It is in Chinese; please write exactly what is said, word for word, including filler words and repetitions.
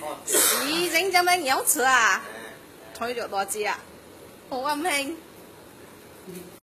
咦，整咁樣樣吃啊？推咗多支啊？好溫馨。